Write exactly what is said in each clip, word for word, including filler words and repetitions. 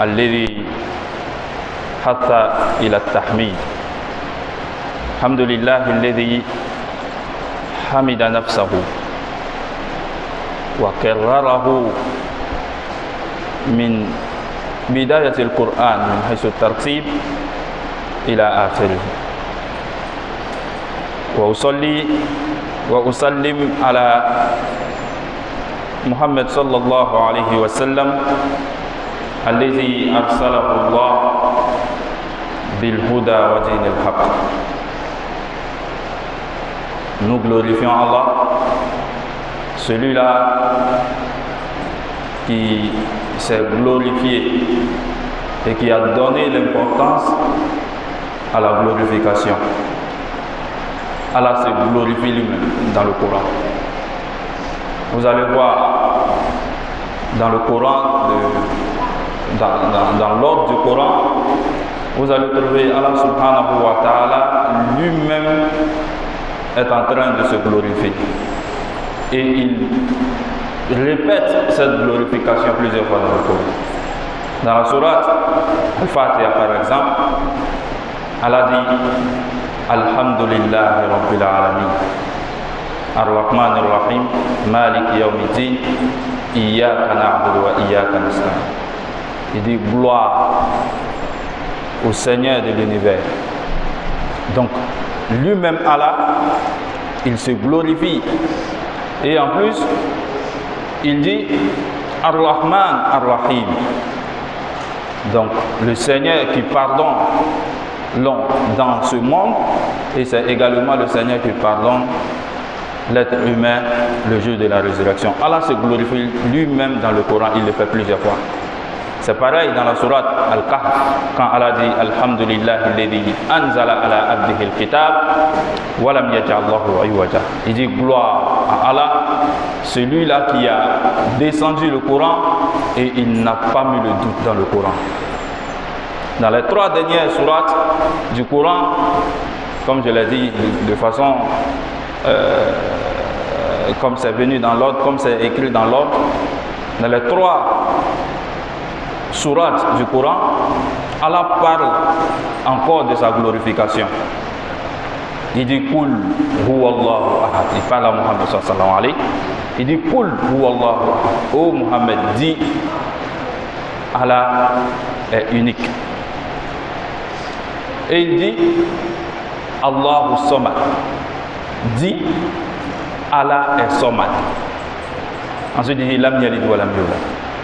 الذي حث إلى التحميد. الحمد لله الذي حمد نفسه وكرره من بداية القرآن من حيث الترتيب إلى آخره. وأصلي وأسلم على محمد صلى الله عليه وسلم الذي أرسله الله بالهدى ودين الحق. Nous glorifions Allah, celui-là qui s'est glorifié et qui a donné l'importance à la glorification. Allah se glorifie lui-même dans le Coran. Vous allez voir dans le Coran, de, dans, dans, dans l'ordre du Coran, vous allez trouver Allah subhanahu wa ta'ala lui-même est en train de se glorifier. Et il répète cette glorification plusieurs fois dans le Coran. Dans la sourate Al-Fatiha par exemple, Allah dit Alhamdulillahi Rabbil Alamin Ar-Rahman Ar-Rahim Malik Yawmiddin Iyyaka na'budu wa iyyaka nasta'in. Il dit gloire au Seigneur de l'univers. Donc lui-même Allah, il se glorifie. Et en plus, il dit Ar-Rahman Ar-Rahim. Donc le Seigneur qui pardonne l'homme dans ce monde, et c'est également le Seigneur qui pardonne l'être humain le jour de la résurrection. Allah se glorifie lui-même dans le Coran, il le fait plusieurs fois. C'est pareil dans la sourate Al-Kahf, quand Allah dit Alhamdulillahi alladhi anzala ala abdihi al-kitab wa lam yaj'al lahu iwaja. Il dit gloire à Allah, celui-là qui a descendu le Coran et il n'a pas mis le doute dans le Coran. Dans les trois dernières sourates du Coran, comme je l'ai dit de façon euh, comme c'est venu dans l'ordre, comme c'est écrit dans l'ordre, dans les trois sourates du Coran, Allah parle encore de sa glorification. Il dit Kul huwallahu ahad. Il parle à Muhammad sallallahu alayhi. Il dit Kul huwallahu ahad. Oh Muhammad, dit Allah est unique. Et il dit Allahu Samad. Dit Allah est Samad. Ensuite il dit Lam yalid wa lam yulad.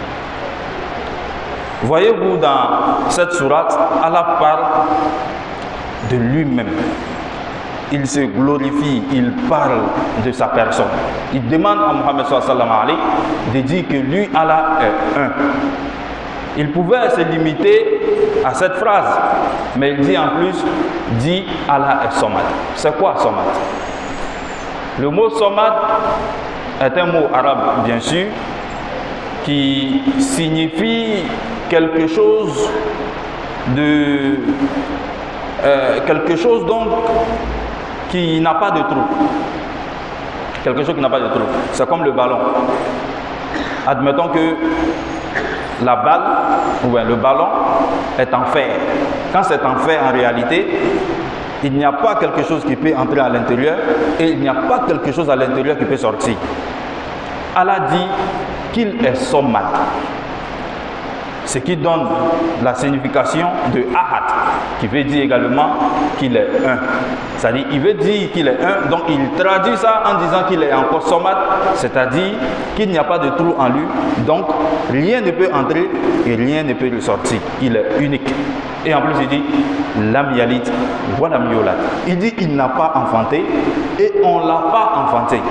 Voyez-vous dans cette sourate, Allah parle de lui-même. Il se glorifie, il parle de sa personne. Il demande à Muhammad sallallahu alayhi de dire que lui, Allah est un. Il pouvait se limiter à cette phrase, mais il dit en plus, dit Allah est Samad. C'est quoi Samad? Le mot Samad est un mot arabe, bien sûr, qui signifie quelque chose de euh, quelque chose donc qui n'a pas de trou. Quelque chose qui n'a pas de trou. C'est comme le ballon. Admettons que la balle ou bien le ballon est en fer. Quand c'est en fer, en réalité, il n'y a pas quelque chose qui peut entrer à l'intérieur et il n'y a pas quelque chose à l'intérieur qui peut sortir. Allah dit qu'il est Samad, ce qui donne la signification de Ahad, qui veut dire également qu'il est un. C'est-à-dire, il veut dire qu'il est un, donc il traduit ça en disant qu'il est encore Samad, c'est-à-dire qu'il n'y a pas de trou en lui, donc rien ne peut entrer et rien ne peut le sortir. Il est unique. Et en plus, il dit Lam yalid wa lam yulad. Il dit qu'il n'a pas enfanté et on ne l'a pas enfanté.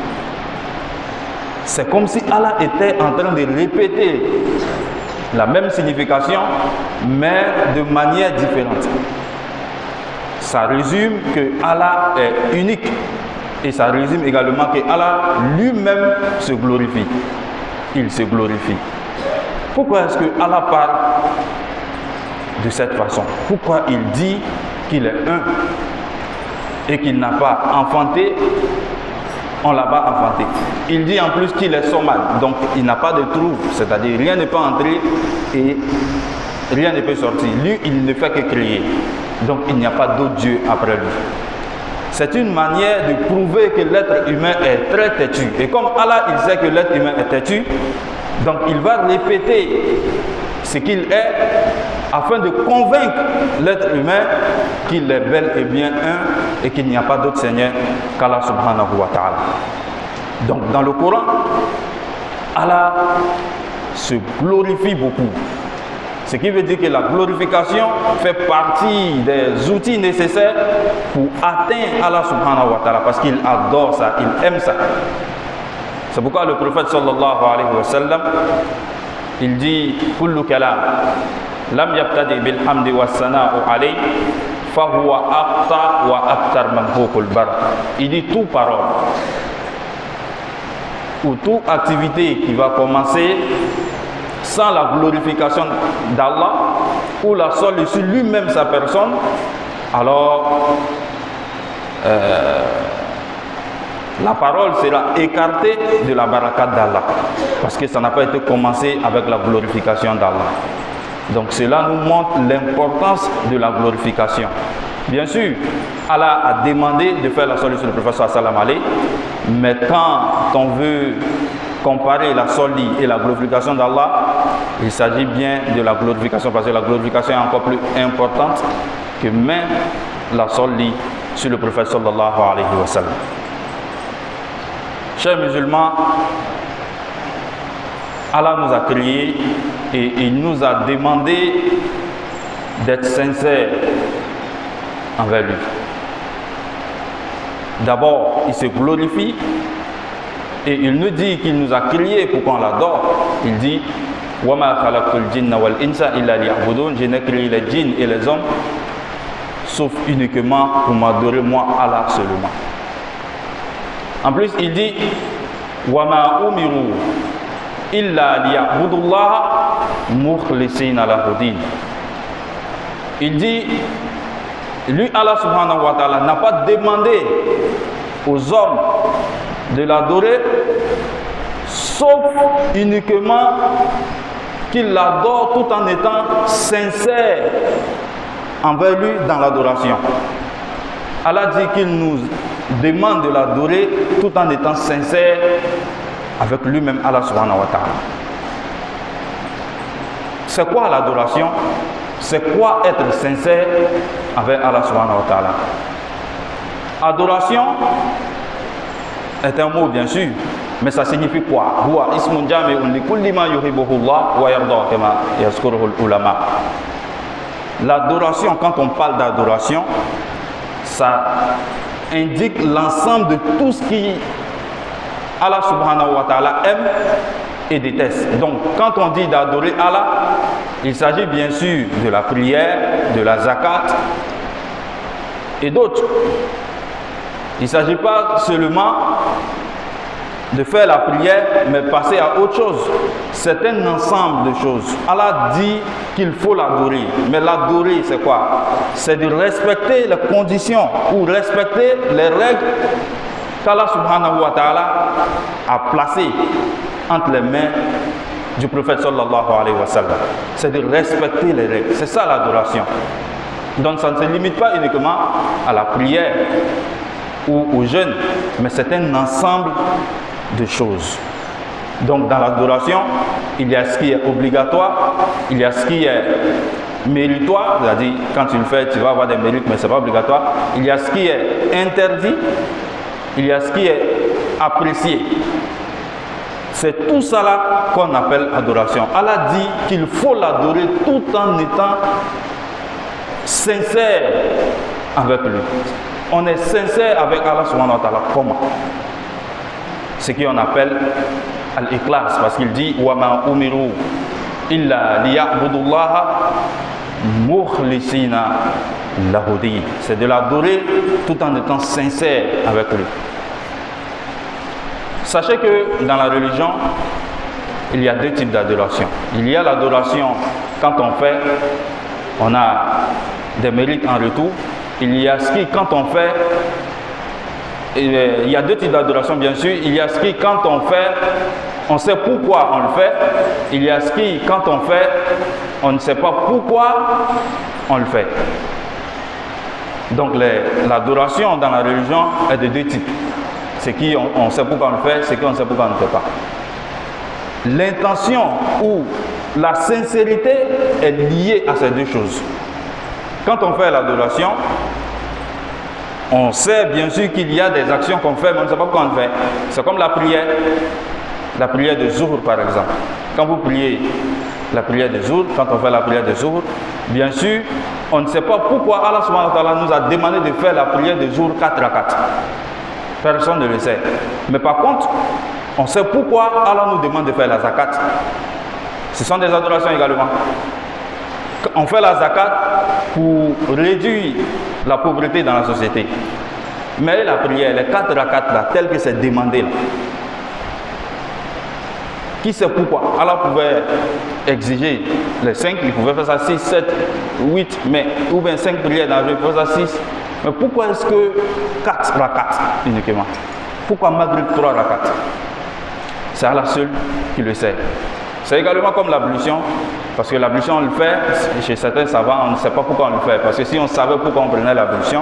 C'est comme si Allah était en train de répéter la même signification, mais de manière différente. Ça résume que Allah est unique et ça résume également que Allah lui-même se glorifie. Il se glorifie. Pourquoi est-ce que Allah parle de cette façon? Pourquoi il dit qu'il est un et qu'il n'a pas enfanté? On ne l'a pas enfanté. Il dit en plus qu'il est Samad, donc il n'a pas de trou, c'est-à-dire rien ne peut entrer et rien ne peut sortir. Lui, il ne fait que crier. Donc il n'y a pas d'autre Dieu après lui. C'est une manière de prouver que l'être humain est très têtu. Et comme Allah, il sait que l'être humain est têtu, donc il va répéter ce qu'il est afin de convaincre l'être humain qu'il est bel et bien un et qu'il n'y a pas d'autre Seigneur qu'Allah subhanahu wa ta'ala. Donc dans le Coran, Allah se glorifie beaucoup. Ce qui veut dire que la glorification fait partie des outils nécessaires pour atteindre Allah subhanahu wa ta'ala, parce qu'il adore ça, il aime ça. C'est pourquoi le prophète sallallahu alayhi wa sallam, il dit kullu kalam lam yabtadi bil hamdi was sana'u alayhi fa huwa aqta wa aktar manhukul bar. Il dit toute parole ou toute activité qui va commencer sans la glorification d'Allah ou la seule sur lui-même sa personne, alors euh, la parole sera écartée de la barakat d'Allah, parce que ça n'a pas été commencé avec la glorification d'Allah. Donc cela nous montre l'importance de la glorification. Bien sûr, Allah a demandé de faire la salat sur le prophète sallallahu alayhi wa sallam, mais quand on veut comparer la soli et la glorification d'Allah, il s'agit bien de la glorification, parce que la glorification est encore plus importante que même la soli sur le prophète sallallahu alayhi wa sallam. Chers musulmans, Allah nous a créés et il nous a demandé d'être sincères envers lui. D'abord, il se glorifie et il nous dit qu'il nous a créés pour qu'on l'adore. Il dit وَمَا خَلَقْتُ الْجِنَّ وَالْإِنسَ إِلَّا لِيَعْبُدُونَ. Je n'ai créé les djinns et les hommes sauf uniquement pour m'adorer moi, Allah seulement. En plus, il dit وَمَا أُمِرُوا إِلَّا لِيَعْبُدُوا اللَّهَ مُخْلِصِينَ لَهُ الدِّينَ. Il dit, lui, Allah subhanahu wa ta'ala, n'a pas demandé aux hommes de l'adorer, sauf uniquement qu'il l'adore tout en étant sincère envers lui dans l'adoration. Allah dit qu'il nous demande de l'adorer tout en étant sincère avec lui-même, Allah subhanahu wa ta'ala. C'est quoi l'adoration? C'est quoi être sincère avec Allah subhanahu wa ta'ala? Adoration est un mot, bien sûr, mais ça signifie quoi? Huwa ismun jami'un li kulli ma yuhibbuhu Allah wa yarda kama yazkuruhu al-ulama. L'adoration, quand on parle d'adoration, ça indique l'ensemble de tout ce qui Allah subhanahu wa ta'ala aime et déteste. Donc quand on dit d'adorer Allah, il s'agit bien sûr de la prière, de la zakat et d'autres. Il ne s'agit pas seulement de faire la prière, mais passer à autre chose. C'est un ensemble de choses. Allah dit qu'il faut l'adorer. Mais l'adorer, c'est quoi? C'est de respecter les conditions ou respecter les règles qu'Allah subhanahu wa ta'ala a placées entre les mains du prophète sallallahu alayhi wa sallam. C'est de respecter les règles. C'est ça l'adoration. Donc ça ne se limite pas uniquement à la prière ou au jeûne, mais c'est un ensemble de choses. Donc dans l'adoration, il y a ce qui est obligatoire, il y a ce qui est méritoire, c'est-à-dire quand tu le fais, tu vas avoir des mérites, mais ce n'est pas obligatoire. Il y a ce qui est interdit, il y a ce qui est apprécié. C'est tout ça là qu'on appelle adoration. Allah dit qu'il faut l'adorer tout en étant sincère avec lui. On est sincère avec Allah subhanahu wa ta'ala. Comment? Ce qu'on appelle al-ikhlas, parce qu'il dit wa ma umiru illa liya'budullaha mukhlisina lahu din. C'est de l'adorer tout en étant sincère avec lui. Sachez que dans la religion, il y a deux types d'adoration. Il y a l'adoration quand on fait, on a des mérites en retour. Il y a ce qui, quand on fait, il y a deux types d'adoration bien sûr. Il y a ce qui, quand on fait, on sait pourquoi on le fait. Il y a ce qui, quand on fait, on ne sait pas pourquoi on le fait. Donc l'adoration dans la religion est de deux types. Ce qui, on, on sait pourquoi on le fait, ce qu'on ne sait pourquoi on ne le fait pas. L'intention ou la sincérité est liée à ces deux choses. Quand on fait l'adoration, on sait bien sûr qu'il y a des actions qu'on fait, mais on ne sait pas pourquoi on le fait. C'est comme la prière. La prière de Zuhr, par exemple. Quand vous priez la prière de Zuhr, quand on fait la prière de Zuhr, bien sûr, on ne sait pas pourquoi Allah subhanahu wa ta'ala nous a demandé de faire la prière de Zuhr quatre à quatre. Personne ne le sait. Mais par contre, on sait pourquoi Allah nous demande de faire la zakat. Ce sont des adorations également. On fait la zakat pour réduire la pauvreté dans la société. Mais la prière, les quatre à quatre là, telles que c'est demandé là, qui sait pourquoi? Allah pouvait exiger les cinq, il pouvait faire ça six, sept, huit, mais ou bien cinq prières dans le jour, il pouvait faire ça six. Mais pourquoi est-ce que quatre rakats uniquement? Pourquoi malgré trois rakats? C'est Allah seul qui le sait. C'est également comme l'ablution, parce que l'ablution on le fait, chez certains savants, on ne sait pas pourquoi on le fait. Parce que si on savait pourquoi on prenait l'ablution,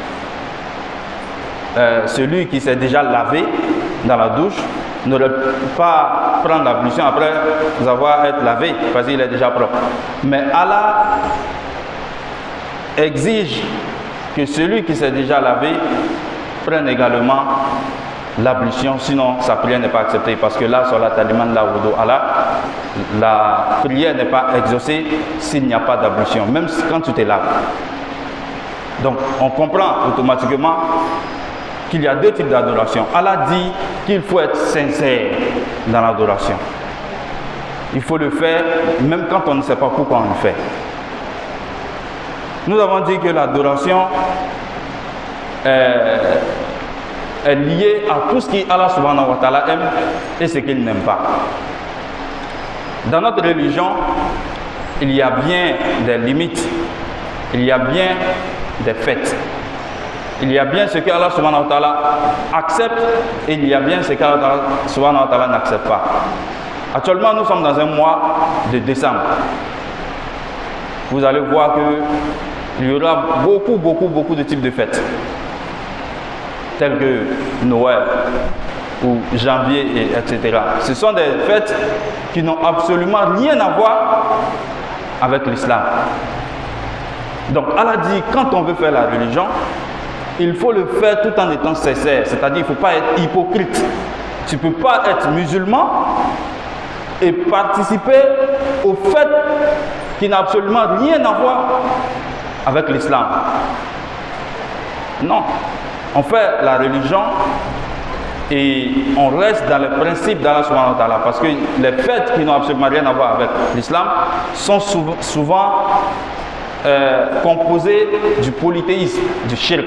euh, celui qui s'est déjà lavé dans la douche n'aurait pas prendre l'ablution après avoir été lavé, parce qu'il est déjà propre. Mais Allah exige que celui qui s'est déjà lavé prenne également l'ablution, sinon sa prière n'est pas acceptée. Parce que là, sur la taliman, là, Allah, la prière n'est pas exaucée s'il n'y a pas d'ablution, même quand tu te laves. Donc, on comprend automatiquement qu'il y a deux types d'adoration. Allah dit qu'il faut être sincère dans l'adoration. Il faut le faire même quand on ne sait pas pourquoi on le fait. Nous avons dit que l'adoration est, est liée à tout ce qui Allah subhanahu wa ta'ala aime et ce qu'il n'aime pas. Dans notre religion, il y a bien des limites, il y a bien des fêtes. Il y a bien ce que Allah subhanahu wa ta'ala accepte et il y a bien ce que Allah subhanahu wa ta'ala n'accepte pas. Actuellement, nous sommes dans un mois de décembre. Vous allez voir qu'il y aura beaucoup, beaucoup, beaucoup de types de fêtes, telles que Noël ou janvier, et etc. Ce sont des fêtes qui n'ont absolument rien à voir avec l'islam. Donc Allah dit, quand on veut faire la religion, il faut le faire tout en étant sincère, c'est-à-dire il ne faut pas être hypocrite. Tu ne peux pas être musulman et participer au fait qui n'a absolument rien à voir avec l'islam. Non, on fait la religion et on reste dans les principes d'Allah subhanahu wa ta'ala, parce que les fêtes qui n'ont absolument rien à voir avec l'islam sont souvent, souvent Euh, composé du polythéisme, du shirk.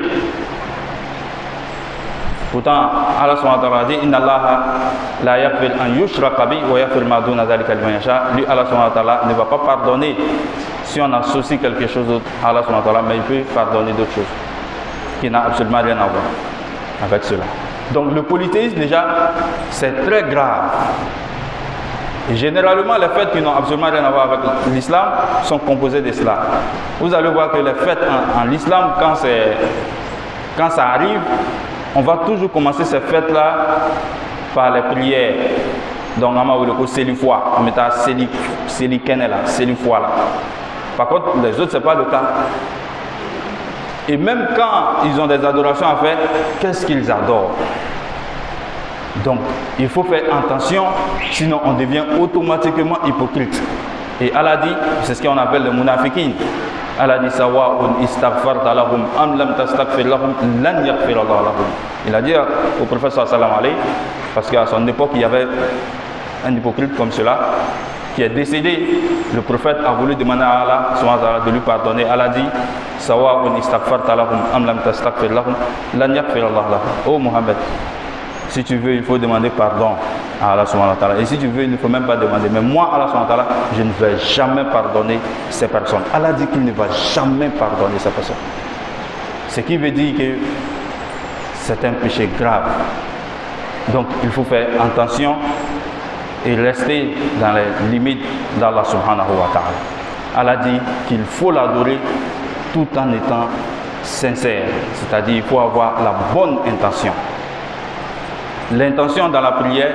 Pourtant, Allah subhanahu wa ta'ala dit Inna Allah la yaghfir an yushraka bihi wa yaghfir ma duna dhalika liman yasha. Lui, Allah subhanahu wa ta'ala ne va pas pardonner si on associe quelque chose d'autre à Allah subhanahu wa ta'ala, mais il peut pardonner d'autres choses qui n'ont absolument rien à voir avec cela. Donc, le polythéisme, déjà, c'est très grave. Et généralement, les fêtes qui n'ont absolument rien à voir avec l'islam sont composées de cela. Vous allez voir que les fêtes en, en l'islam, quand, quand ça arrive, on va toujours commencer ces fêtes-là par les prières. Donc, on va le coup Sélifoi, on met à Sélikene là, Sélifoi là. Par contre, les autres, ce n'est pas le cas. Et même quand ils ont des adorations à faire, qu'est-ce qu'ils adorent? Donc, il faut faire attention, sinon on devient automatiquement hypocrite. Et Allah dit, c'est ce qu'on appelle le munafiqin. Allah dit, sawa'un istaghfarta lahum am lam tastaghfir lahum lan yaghfir Allah lahum. Il a dit au prophète sallallahu alayhi wa sallam, parce qu'à son époque, il y avait un hypocrite comme cela qui est décédé. Le prophète a voulu demander à Allah de lui pardonner. Allah dit, sawa'un istaghfarta lahum am lam tastaghfir lahum lan yaghfir Allah lahum. Oh Mohammed, si tu veux, il faut demander pardon à Allah subhanahu wa ta'ala. Et si tu veux, il ne faut même pas demander. Mais moi, Allah subhanahu wa ta'ala, je ne vais jamais pardonner ces personnes. Allah dit qu'il ne va jamais pardonner ces personnes. Ce qui veut dire que c'est un péché grave. Donc, il faut faire attention et rester dans les limites d'Allah subhanahu wa ta'ala. Allah dit qu'il faut l'adorer tout en étant sincère, c'est-à-dire il faut avoir la bonne intention. L'intention dans la prière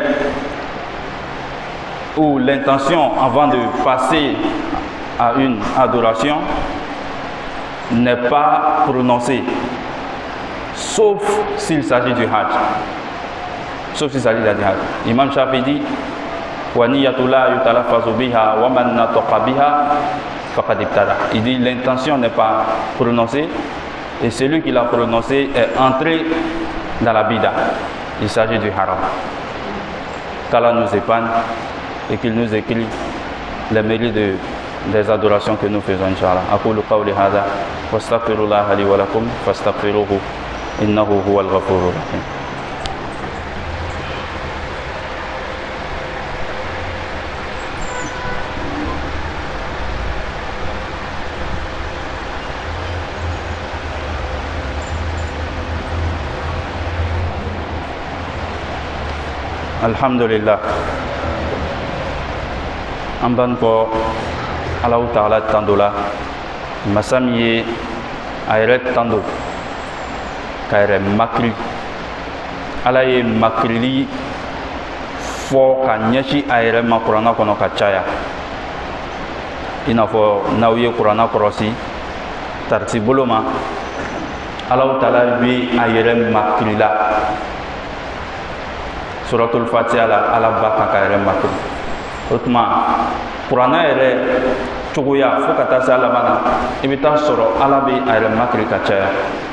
ou l'intention avant de passer à une adoration n'est pas prononcée, sauf s'il s'agit du hajj. Sauf s'il s'agit du hajj. Imam Shafi dit il dit l'intention n'est pas prononcée et celui qui l'a prononcé est entré dans la bida. Il s'agit du haram. Qu'Allah nous épargne et qu'il nous écrit les mérites de, des adorations que nous faisons, Inch'Allah. Aqulu qawli hadha wa astaghfirullah li wa lakum fastaghfiruhu innahu huwal ghafurur rahim. Alhamdulillah. An b'an kɔ Alahu Taala tan dɔ la, masa min ye a yɛrɛ tan don k'a yɛrɛ makiri. Ala ye makirili fɔ ka ɲɛsin a yɛrɛ ma kuranna kɔnɔ ka caya. I n'a fɔ n'aw ye kuranna kɔlɔsi tariti bolo ma, Alahu Taala bɛ a yɛrɛ makiri la. Suratul Fatiha la Ala ba kan ka yɛrɛ makiri. O tuma kuranna yɛrɛ cogoya fo ka taa se a laban na, i bɛ taa sɔrɔ Ala bɛ a yɛrɛ makiri ka caya.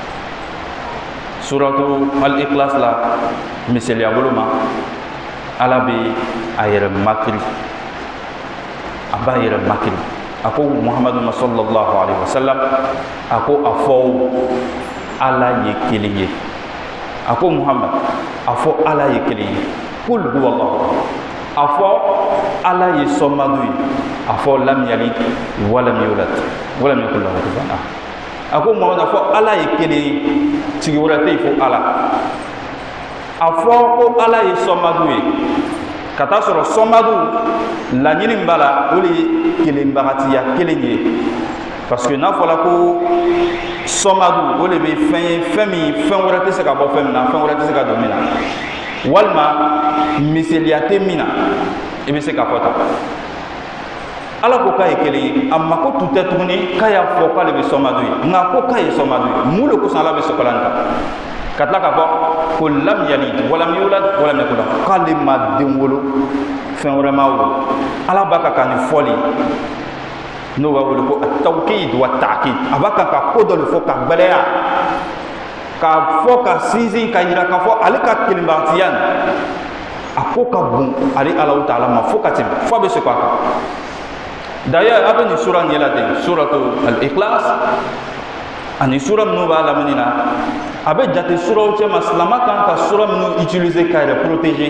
Suratu Al-Ikhlas la misaliya bolo ma, Ala bɛ a yɛrɛ makiri, a b'a yɛrɛ makiri. A ko Muhamadu sallallahu alaihi wa sallam, a ko a fɔ Ala ye kelen ye. A ko Muhammad, a fɔ Ala ye kelen ye. Kul huwallahu. A fɔ Ala ye sɔnmadu ye. A fɔ lam yalid wa lam yulad wa lam yakul lahu kufuwan ahad. A ko Muhammad, a fɔ Ala ye kelen ye, tigi wɛrɛ tɛ yen fo Ala. A fɔ ko Ala ye sɔnmadu ye, ka taa sɔrɔ sɔnmadu laɲini min b'a la o de ye kelenbagatiya kelen ye. Parce que n'a fɔla ko sɔnmadu o de bɛ fɛn ye fɛn min fɛn wɛrɛ tɛ se ka bɔ fɛn min na, fɛn wɛrɛ tɛ se ka don min na, walima misaliya tɛ min na, i bɛ se k'a fɔ tan. Ala ko k'a ye kelen ye, a mako tun tɛ tuguni k'a y'a fɔ k'ale bɛ sɔnmadu ye, nka ko k'a ye sɔnmadu ye, mun de kosɔn Ala bɛ sɔkɔla nin kan? Ka tila k'a fɔ ko lam yalid wa lam yulad wa lam yakul lahu, k'ale ma den wolo, fɛn wɛrɛ ma wolo. Ala b'a ka kan ni fɔli n'o b'a wele ko tawkid wa ta'kid. A b'a kan ka ko dɔ de fɔ ka gbɛlɛya, k'a fɔ ka sinsin ka yira k'a fɔ ale ka kelenbagatiya nin a ko ka bon ale Alahu Taala ma fo ka tɛmɛ, fo a bɛ segin a kan. D'ailleurs a bɛ nin sura nin ye la ten, suratu Al-Ikhlas ani sura minnu b'a lamini na, a bɛ jate suraw cɛ ma. Silama kan ka sura minnu utiliser k'a yɛrɛ protéger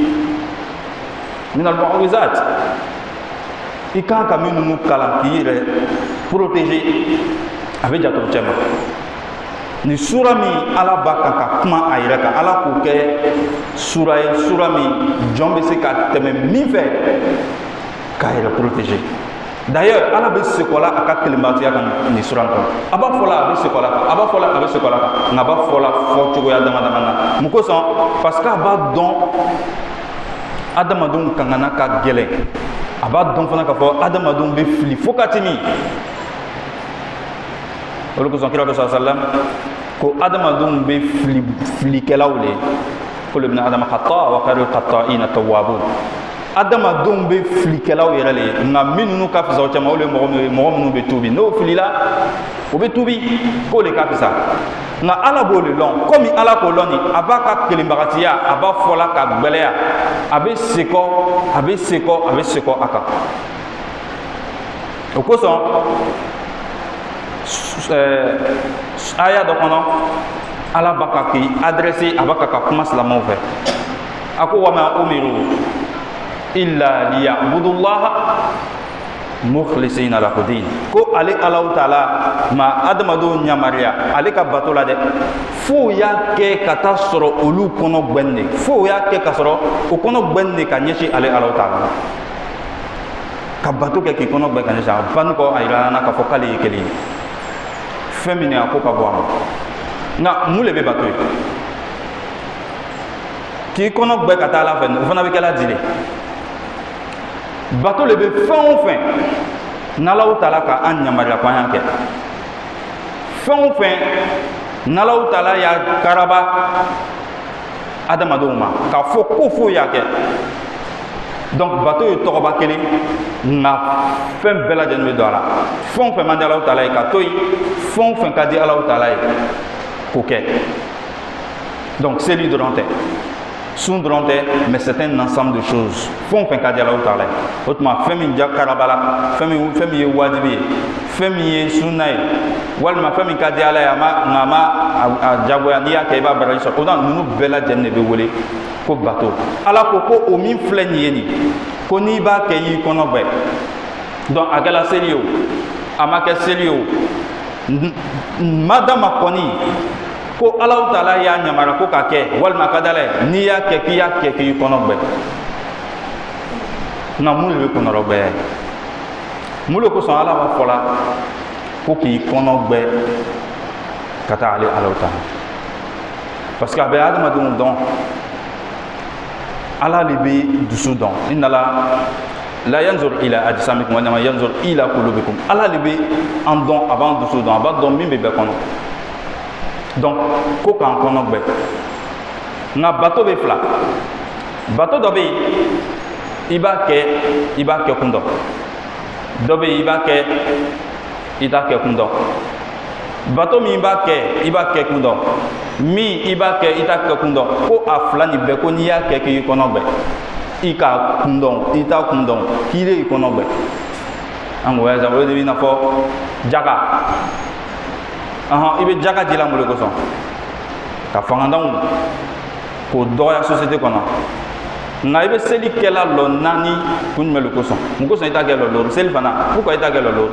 min al-mu'awwizat. I kan ka minnu kalan k'i yɛrɛ protéger, a bɛ jate o cɛ ma. Ni sura min Ala b'a kan ka kuma a yɛrɛ kan, Ala k'o kɛ sura ye sura min jɔn bɛ se ka tɛmɛ min fɛ k'a yɛrɛ protéger. D'ailleurs Ala bɛ sekɔ la a ka kelenbagatiya kan nin sura in kɔnɔ. A b'a fɔ la a bɛ sekɔ la kan, a b'a fɔ la a bɛ sekɔ la kan, nka a b'a fɔ la fɔ cogoya dama dama na. Mun kosɔn? Parce que a b'a dɔn adamadenw kangana ka gɛlɛn, a b'a dɔn fana k'a fɔ adamadenw bɛ fili fo ka timi. Olu kosɔn kira sallallahu alaihi wasallam ko adamadenw bɛ fili filikɛlaw le, kullu ibn adama khata wa khairul khata'ina tawwabun. Adamadenw bɛ filikɛlaw yɛrɛ le ye, nka minnu ka fisa o cɛ ma olu ye mɔgɔ minnu ye mɔgɔ minnu bɛ tuubi. N'o filila o bɛ tuubi k'o le ka fisa, nka Ala b'o le lɔn. Komi Ala k'o lɔn nin, a b'a ka kelenbagatiya a b'a fɔ la ka gbɛlɛya, a bɛ sekɔ a bɛ sekɔ a bɛ sekɔ a kan. O kosɔn aya dɔ kɔnɔ Ala b'a ka k'i adressé, a b'a ka ka kuma silamɛw fɛ. A ko wa ma umiru illa liya'budullaha mukhlisina lahu din ko ale Allah taala ma adamado nyamaria ale ka bato la de fo ya ke kata soro olu kono gbenne fo ya ke ka soro o kono gbenne ka nyeshi ale Allah taala ka bato ke ki kono gbe ka nyeshi ban ko ayra na ka fo kali keli femine ko ka bo nga mule be bato ki kono gbe kata la fen o fana be kala dile bateau le be fin ou fin n'Allah Ta'ala ka an nyamaria kwa yanke fin ou fin n'Allah Ta'ala ya karaba adamado ma ka fo ko fo yake donc bateau to ko bakele na fin bela den me dola fin fin manda Allah Ta'ala ka toy fin fin ka di Allah Ta'ala ko ke donc c'est lui durante Sundronte, mais c'est un ensemble de choses. Font un cas de Allah Ta'ala. Autrement, femme dia karabala, femme femme ye wadibi, femme ye sunai. Walma femme cas de Allah ama ngama jagwania keba barayso. Odan nous bela jenne be wole ko bateau. Ala koko o min fleni ni. Koni ba keyi kono be. Donc agala selio, amaka selio. Madame koni ko Allah Ta'ala ya nyamara ko ka ke walma kadale ni ya ke ki ya ke ki kono be na mulu be kono robe mulu ko so ala wa fola ko ki kono be kata ali Allah Ta'ala parce que be adama dum don ala libi dusu don inna la la yanzur ila ajsamikum wa ma yanzur ila qulubikum ala libi en don avant dusu don avant don mi be be kono donc ko kan kono gbe na bateau be fla bateau do be iba ke iba ke kundo do be iba ke ida ke kundo bateau mi iba ke iba ke kundo mi iba ke ida ke kundo ko afla ni be ko ni ya ke ki kono gbe ika kundo ita kundo kire kono gbe ango ya za wo de na fo jaga aha ibe jaga dila mule ko son ka fangandang ko doya société kono na ibe seli kela lo nani kun melu ko son mu ko son ita gelo lo seli fana ku ko ita gelo lo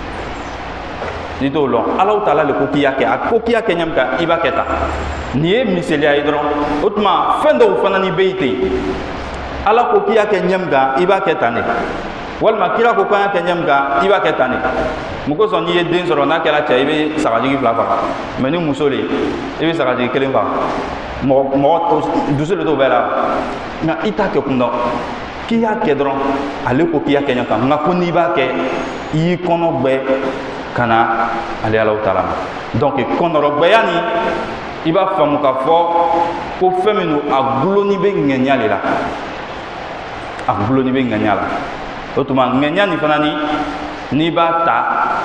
ni to lo Allah Ta'ala le ko kiya ke ko kiya ke nyam ka iba keta ni e miseli ay dron utma fendo fana ni beite ala ko kiya ke nyam ga iba keta ne walma kira ko kan ke nyam ga iba keta ne muko son ni den soro na kala cha ibe sagaji fla fa mais ni musole ibe sagaji kelen fa mo mo dusele do bela na ita ke kundo kiya ke dron ale ko kiya ke nyaka nga ko ni ba ke yi kono gbe kana ale Allah Ta'ala donc kono ro gbe yani iba famu ka fo ko feminu agbulo ni be ngenya lela agbulo ni be ngenya la otuma ngenya ni fanani ni ba ta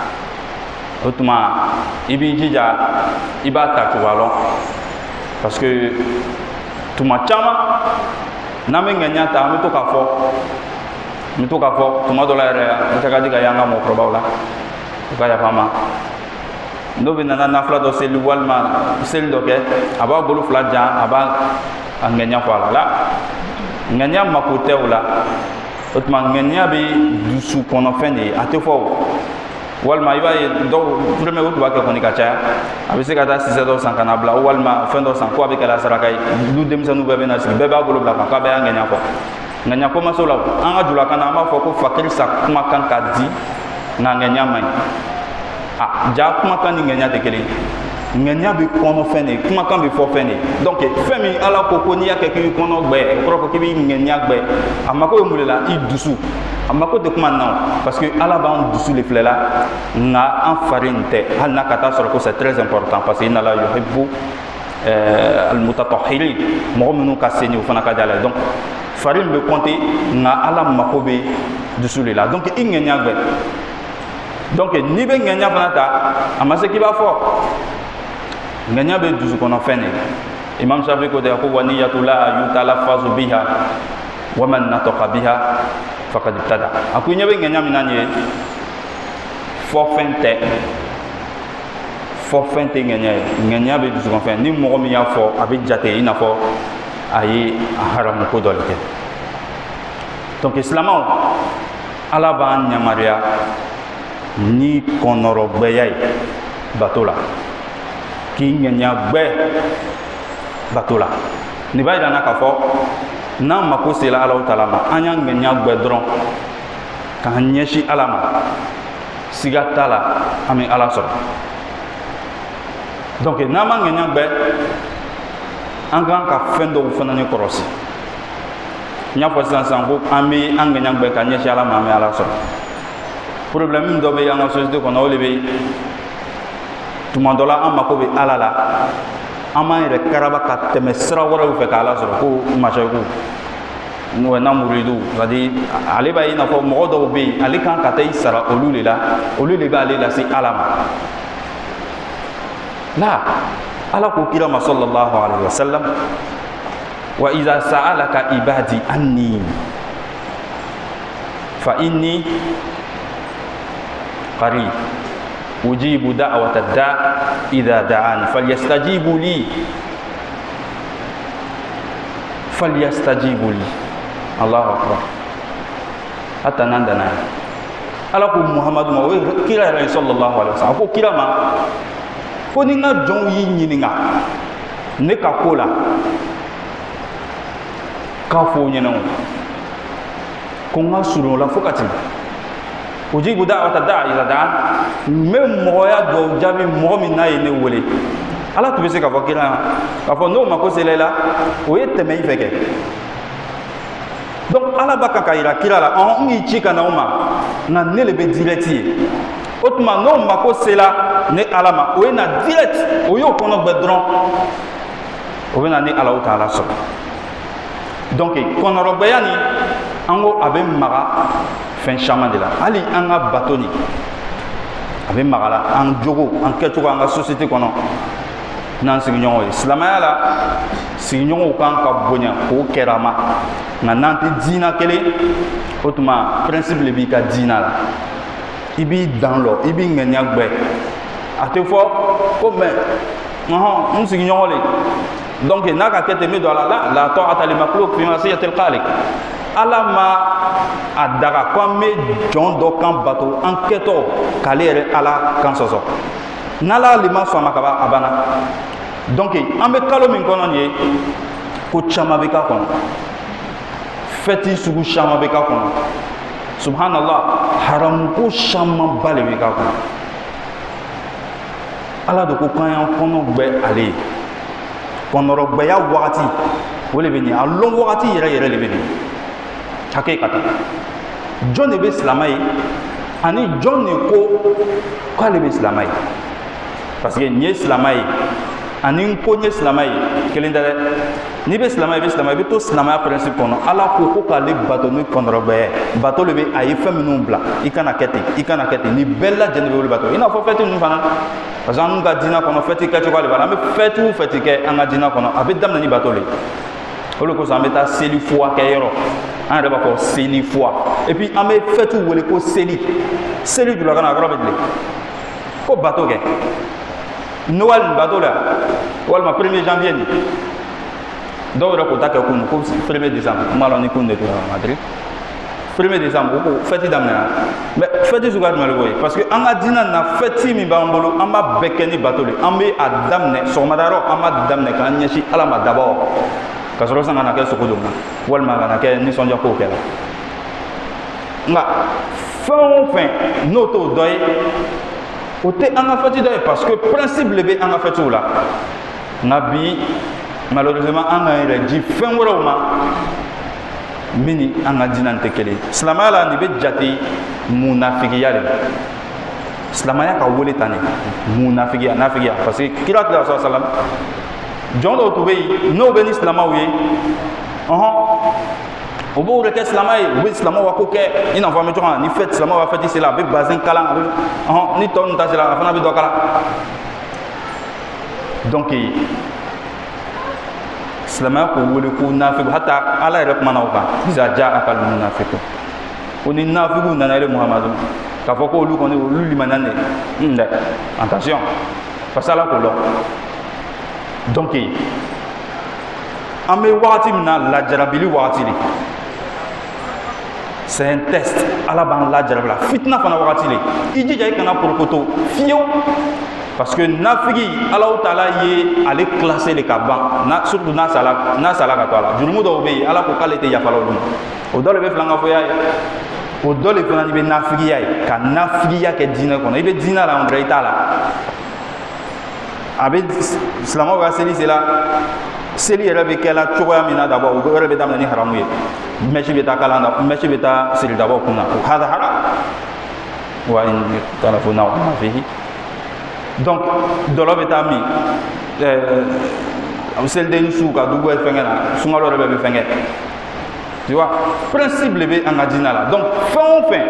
otuma ibi jija iba ta tuwalo parce que tuma chama na me ngenya ta mi to ka fo mi to ka fo tuma do la re ta ka diga yanga mo probawla ka ya fama ndo be nana na fla do sel walma sel do ke aba bolu fla ja aba ngenya fala la ngenya makote wala otuma ngenya be dusu kono fene ate fo walma iba do premier wotu ba ke koni kacha abise kata six do san kana bla walma fendo san ko abika la saraka lu dem sanu be na sigi be ba bolo bla ka be ngenya fo ngenya ko masola anga jula kana ma fo ko fakir sa kuma kan ka di na ngenya mai ah ja kuma kan ngenya te kele ngenya be kono fene kuma kan be fo fene donc femi ala ko ko ni ya ke ki kono gbe ko ko ki bi ngenya gbe amako mulela i dusu amako de kuma non parce que ala ba on dusu les fleurs là nga en farinte hal na kata sur ko c'est très important parce que inna la yuhibbu al mutatahhirin mo menu ka seni fana ka dala donc farine be compter nga ala makobe dusu les là donc i ngenya gbe donc ni be ngenya fana ta amase ki ba fo ngenya be dusu kono fene imam Shafi ko de ko waniyatu la yutalafazu biha wa man nataqa biha faqad ibtada akunya be ngenya minanye fo fente fo fente ngenya ngenya be dusu kono fene ni mo mi ya fo abi jate ina fo ayi haram ko dolke donc islamon ala b'an yamaruya ni kɔnɔrɔgbɛya ye bato la k'i ŋɛɲa gbɛ bato la nin b'a yira n na k'a fɔ n'an mako sera Alahu Taala ma an y'an ŋɛɲa gbɛ dɔrɔn k'an ɲɛsin ala ma siga t'a la an bɛ ala sɔrɔ donc n'an ma ŋɛɲa gbɛ an kan ka fɛn dɔw fana ni kɔlɔsi n y'a fɔ sisan sisan ko an bɛ an ŋɛɲa gbɛ ka ɲɛsin ala ma an bɛ ala sɔrɔ problème min dɔ bɛ an ka société kɔnɔ o de bɛ tuma dɔ la an mako bɛ ala la an b'an yɛrɛ karaba ka tɛmɛ sira wɛrɛw fɛ k'ala sɔrɔ ko mashayiku n'o n'a muridu c'est à dire ale b'a ye i n'a fɔ mɔgɔ dɔw bɛ yen ale kan ka taa i sara olu de la olu de b'ale lase ala ma la ala ko kira ma sallallahu alaihi wa sallam wa iza sa'alaka ibadi anni fa inni qarib ujibu da'wata da idza da'ani falyastajibu li falyastajibu li Allahu akbar hatta nandana ala ko muhammadu ma o kira yɛrɛ sallallahu alaihi wasallam ko kira ma ko ni n ka jɔnw y'i ɲininka ne ka ko la k'a fɔ o ɲɛna ko n ka surun o la fo ka tɛmɛ ujibu da'wata da'i idza da'an n bɛ mɔgɔya dɔw jaabi mɔgɔ min n'a ye ne wele ala tun bɛ se k'a fɔ kira k'a fɔ n'o mako sera i la o ye tɛmɛ i fɛ kɛ donc ala b'a kan ka yira kira la ɔn n k'i ci ka na o ma nka ne le bɛ direct ye o tuma n'o mako sera ne ala ma o ye na direct o y'o kɔnɔ gbɛ dɔrɔn o bɛ na ni Alahu Taala sɔrɔ donc kɔnɔrɔgbɛya ni an ko a bɛ maga fɛn caman de la hali an ka bato ni a bɛ maga la an jogo an kɛcogo an ka société kɔnɔ n'an sigiɲɔgɔnw ye silamɛya la sigiɲɔgɔnw kan ka bonya k'o kɛrama nka n'an tɛ diina kelen o tuma principe de b'i ka diina la i b'i dan lɔ i b'i ŋɛniya gbɛ a tɛ fɔ ko mɛ ɔhɔn n sigiɲɔgɔn le donc n'a ka kɛ ten n bɛ don a la la la ta'ata li makhluq fi ma'siyatil khaliq ala ma a daga ko an bɛ jɔn dɔ kan bato an kɛtɔ k'ale yɛrɛ ala kan sɔsɔ n'ala le ma sɔn a ma ka ban a banna donc an bɛ kalo min kɔnɔ nin ye ko caman bɛ k'a kɔnɔ fɛti sugu caman bɛ k'a kɔnɔ subhanallah haramu ko caman ba de bɛ k'a kɔnɔ ala de ko k'an y'an kɔnɔ gbɛ ale ye kɔnɔrɔgbɛya wagati o de bɛ nin a lɔn wagati yɛrɛ yɛrɛ de bɛ nin hakɛ ka taa jɔn de bɛ silamɛ ye ani jɔn de ko k'ale bɛ silamɛ ye parce que nin ye silamɛ ye ani n ko n ye silamɛ ye kelen tɛ dɛ n'i bɛ silamɛ i bɛ silamɛ i bɛ to silamɛya principe kɔnɔ ala ko ko k'ale bato ni kɔnɔrɔgbɛya ye bato de bɛ a ye fɛn minnu bila i kana kɛ ten i kana kɛ ten nin bɛɛ lajɛlen bɛ olu bato i n'a fɔ fɛti ninnu fana parce que an ka diinɛ kɔnɔ fɛti kɛcogo de b'a la an bɛ fɛti o fɛti kɛ an ka diinɛ kɔnɔ a bɛ daminɛ ni bato de ye o de kosɔn an bɛ taa seli fuwa kɛ yɔrɔ an yɛrɛ b'a fɔ seli fuwa et puis an bɛ fɛtiw wele ko seli seli jula kana a yɔrɔ bɛ tile ko bato kɛ Noël ni bato la walima premier janvier ni dɔw yɛrɛ k'o ta kɛ kunu ko premier décembre n b'a dɔn ni kunu de tora Madrid premier décembre o ko fɛti daminɛna mais fɛti suguya jumɛn de b'o ye parce que an ka diinɛ na fɛti min b'an bolo an b'a bɛɛ kɛ ni bato de an bɛ a daminɛ sɔgɔmada yɔrɔ an b'a daminɛ k'an ɲɛsin ala ma dabɔ ka sɔrɔ san ka na kɛ sogo donna walima ka na kɛ nisɔndiya kow kɛra nka fɛn o fɛn n'o t'o dɔ ye o tɛ an ka fɛti dɔ ye parce que principe de bɛ an ka fɛtiw la nka bi malheureusement an ka yɛrɛ ji fɛn wɛrɛw ma min ni an ka diinɛ tɛ kelen ye silamɛya la nin bɛ jate munafigiya de silamɛya ka wele tan de munafigiya nafigiya parce que kira tila sɔrɔ salam jɔn dɔw tun bɛ yen n'o bɛ ni silamɛw ye ɔhɔn o b'o de kɛ silamɛ ye u bɛ silamɛw ka ko kɛ i n'a fɔ an bɛ cogo min na ni fɛti silamɛw ka fɛti sera a bɛ bazin kalan a bɛ ɔhɔn ni tɔ ninnu ta sera a fana bɛ dɔ kalan donc silamɛya k'o wele ko nafigu hata ala yɛrɛ kumana o kan iza ja'aka al-munafiqun ko ni nafigu nana yɛrɛ muhamadu k'a fɔ ko olu kɔni olu limaniya de n dɛ attention parce que ala k'o dɔn donc an bɛ wagati min na lajarabili wagati de c'est un test. Allah ban la jarabla fitna fana wakati le iji jay kana prokoto fiyo parce que nafigi Allah taala ye ale classer les kaban na surtout na sala na sala ka toala jurumu do be Allah ko kalete ya falo dum o do le be flanga fo ya o do le fana ni be nafigi ya ka nafigi ya ke dina kono ibe dina la on greita la abe islamo wa seli c'est là seli yɛrɛ bɛ kɛ la cogoya min na d'abord o yɛrɛ bɛ daminɛ ni haramu ye mɛsi bɛ taa kalan na mɛsi bɛ taa seli d'abord kun na o hada haram wa in talafuna wa ma fihi donc dɔlɔ bɛ taa min ɛɛ seliden su ka dugu bɛ fɛngɛ na sunkalo yɛrɛ bɛ bɛ fɛngɛ tu vois principe de bɛ an ka diinɛ la donc fɛn o fɛn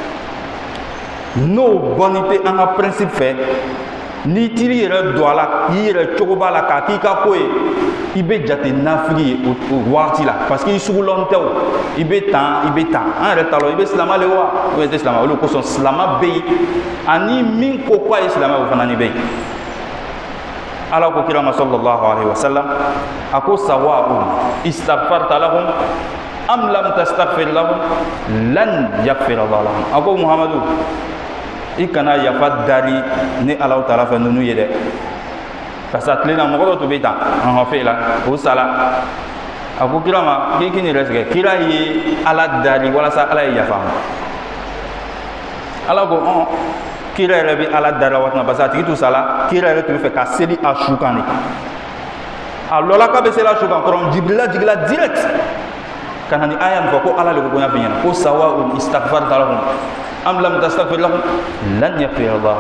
n'o bɔnni tɛ an ka principe fɛ ni tiri yɛrɛ don a la k'i yɛrɛ cogo b'a la k'a k'i ka ko ye i bɛ jate nafigi ye o waati la parce que i sugulɔn tɛ o i bɛ tan i bɛ tan an yɛrɛ ta lɔ i bɛ silama le wa ou bien i tɛ silama o de kosɔn silama bɛ yen ani min ko k'a ye silama o fana ni bɛ yen ala ko kira ma sallallahu alaihi wa sallam a ko sawa'un istaghfarta lahum am lam tastaghfir lahum lan yaghfir Allah lahum a ko Muhamadu i kana yafa dari ni ala taala fɛ ninnu ye dɛ parce que tile na mɔgɔ dɔ tun bɛ tan an hɔfɛ la o sala a ko kira ma k'i k'i ni yɛrɛ sɛgɛ kira ye ala dari walasa ala ye yafa ma ala ko ɔn kira yɛrɛ bɛ ala dari waati min parce que a tigi tun sala kira yɛrɛ tun bɛ fɛ ka seli a su kan de a lɔla k'a bɛ seli a su kan kɔrɔ jibirila jigila direct ka na ni aya nin fɔ ko ala de ko ko n y'a f'i ɲɛna ko sawa'un istaghfarta lahum am lam tastaghfir lahum lan yaghfir Allah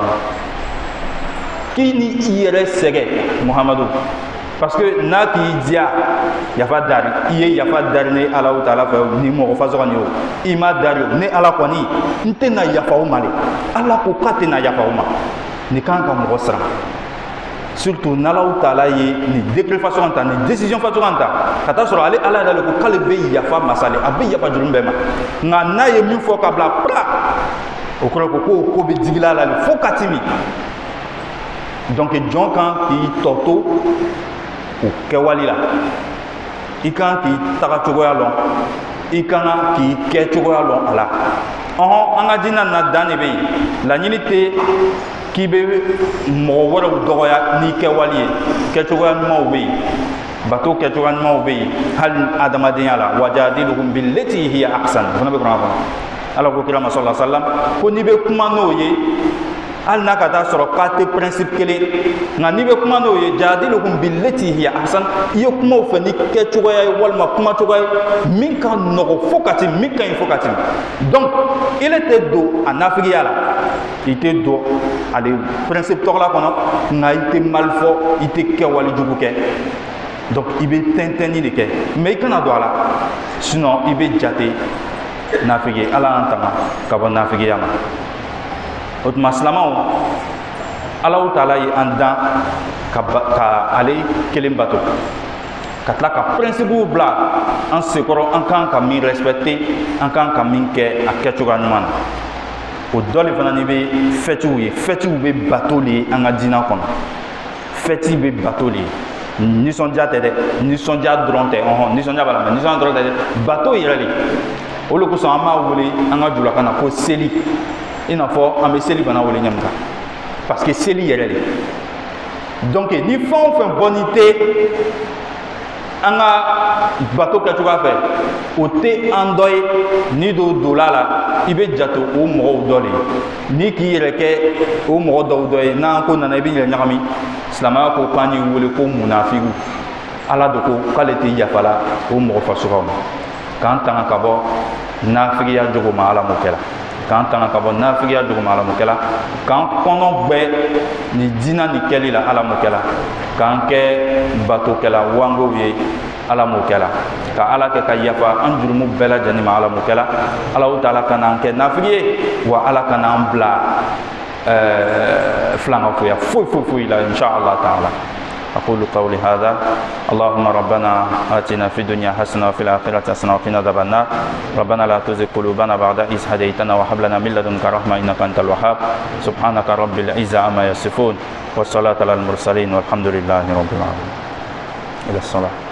kini yɛrɛ sɛgɛ Muhamadu parce que n'a k'i diya yafa dari i ye yafa dari ni ala taala fɛ ni mɔgɔ fasɔgɔ ni o i ma dari o ni ala kɔni n tɛna yafa o ma de ala ko k'a tɛna yafa o ma ni kan ka mɔgɔ siran surtout n'ala taala ye ni décret fasɔgɔ ta ni décision fasɔgɔ ta ka taa sɔrɔ ale ala yɛrɛ de ko k'ale bɛ yafa masale a bɛ yafa jurumi bɛɛ ma nka n'a ye min fɔ ka bila pra o kɔrɔ ko ko ko bɛ digila la fo ka timi donc jɔn kan k'i tɔ to o kɛwale la i kan k'i taga cogoya lɔn i kan k'i kɛ cogoya lɔn a la ɔhɔn an ka diinɛ na dan de bɛ yen laɲini tɛ k'i bɛ mɔgɔ wɛrɛw dɔgɔya n'i kɛwale ye kɛcogoya ɲumanw bɛ yen bato kɛcogoya ɲumanw bɛ yen hali adamadenya la wajadiluhum billati hiya ahsan o fana bɛ kuranɛ kɔnɔ ala ko kira ma sallallahu alaihi wasallam ko n'i bɛ kuma n'o ye hali n'a ka taa sɔrɔ k'a tɛ principe kelen nka n'i bɛ kuma n'o ye jadiluhum billati hiya ahsan i ye kumaw fɛ ni kɛcogoya ye walima kuma cogoya ye min ka nɔgɔ fo ka tɛmɛ min ka ɲi fo ka tɛmɛ donc ele tɛ don a nafigiya la i tɛ don ale principe tɔgɔla kɔnɔ nka i tɛ mal fɔ i tɛ kɛwale jugu kɛ donc i bɛ tɛntɛnni de kɛ mais i kana don a la sinon i bɛ jate nafigi ala an tanga ka bɔ nafigiya ma o tuma silamaw ala taala ye an dan ka ka ale kelen bato ka tila ka principe bila an sekɔrɔ an kan ka min respecter an kan ka min kɛ a kɛcogoya ɲuman na o dɔ de fana ni bɛ fɛtiw ye fɛtiw bɛ bato de ye an ka diinɛ kɔnɔ fɛti bɛ bato de ye nisɔndiya tɛ dɛ nisɔndiya dɔrɔn tɛ ɔhɔn nisɔndiya b'a la mɛ nisɔndiya dɔrɔn tɛ dɛ bato yɛrɛ de o de kosɔn an b'a wele an ka julakan na ko seli i n'a fɔ an bɛ seli fana wele ɲɛmika parce que seli yɛrɛ de donc ni fɛn o fɛn bɔnni tɛ an ka bato kɛcogoya fɛ o tɛ an dɔ ye ni do dola la i bɛ jate o mɔgɔw dɔ de ye ni k'i yɛrɛ kɛ o mɔgɔ dɔw dɔ ye n'an ko nana i bɛ yɛrɛ ɲagami silamɛya ko k'an y'i wele ko munafigu ala de ko k'ale tɛ yafa la o mɔgɔ fasuguyaw ma k'an tanga ka bɔ nafigiya jogo ma ala m'o kɛla k'an tanga ka bɔ nafigiya jogo ma ala m'o kɛla k'an kɔnɔ gbɛ ni diinɛ ni kɛli la ala m'o kɛla k'an kɛ batokɛla wangow ye ala m'o kɛla ka ala kɛ ka yafa an jurumu bɛɛ lajɛlen ma ala m'o kɛla ala taala ka n'an kɛ nafigi ye wa ala ka n'an bila filangafoya foyi foyi foyi la inshallah taala أقول قولي هذا اللهم ربنا آتنا في الدنيا حسنة وفي الآخرة حسنة وقنا عذاب النار ربنا لا تزغ قلوبنا بعد إذ هديتنا وهب لنا من لدنك رحمة إنك أنت الوهاب سبحانك رب العزة عما يصفون والصلاة على المرسلين والحمد لله رب العالمين إلى الصلاة